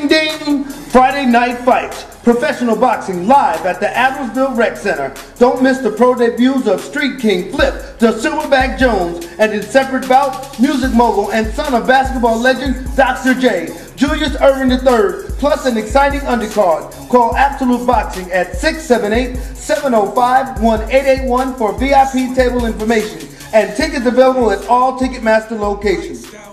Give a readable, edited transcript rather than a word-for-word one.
Ding ding! Friday night fights. Professional boxing live at the Adlersville Rec Center. Don't miss the pro debuts of Street King Flip, the Silverback Jones, and in separate bouts, music mogul and son of basketball legend Dr. J, Julius Irvin III, plus an exciting undercard. Call Absolute Boxing at 678-705-1881 for VIP table information and tickets available at all Ticketmaster locations.